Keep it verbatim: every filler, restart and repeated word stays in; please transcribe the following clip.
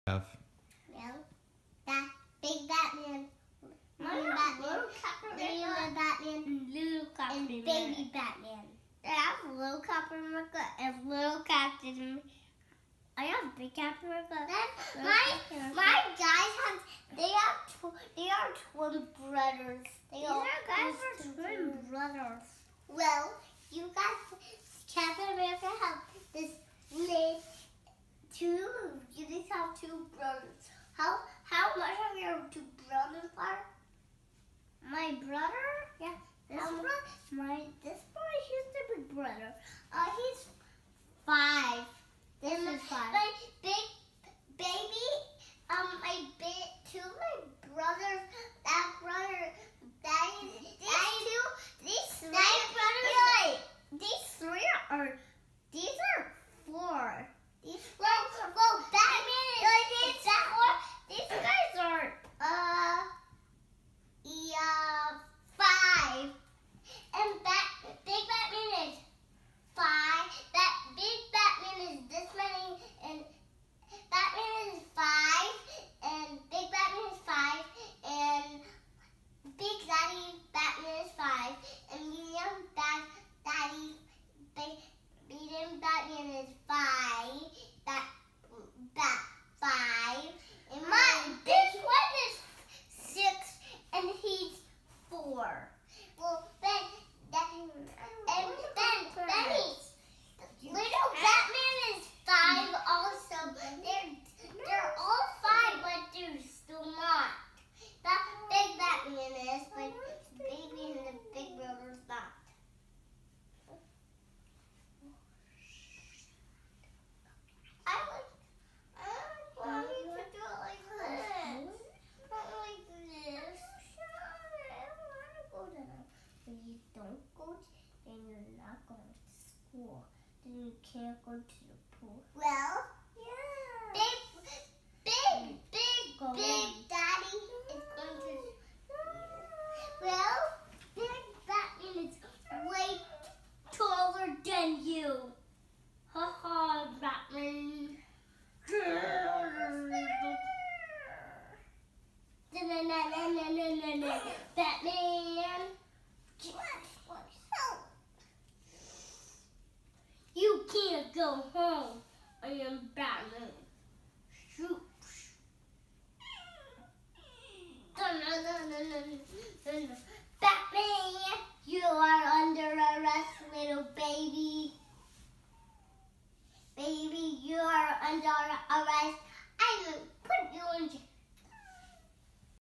Have. Well, that big Batman, little Batman, little Batman, Little Captain and baby Batman. I have little Captain America and little Captain. I have big Captain America. Then my my guys have they have tw they are twin brothers. They These all are guys used for to twin do- brothers. Well, you guys, Captain America have this lid. Two, you just have two brothers. How how much of your two brothers are? My brother? Yeah, This Um, one, my this boy, he's the big brother. Uh, he's five. This And is five. My big baby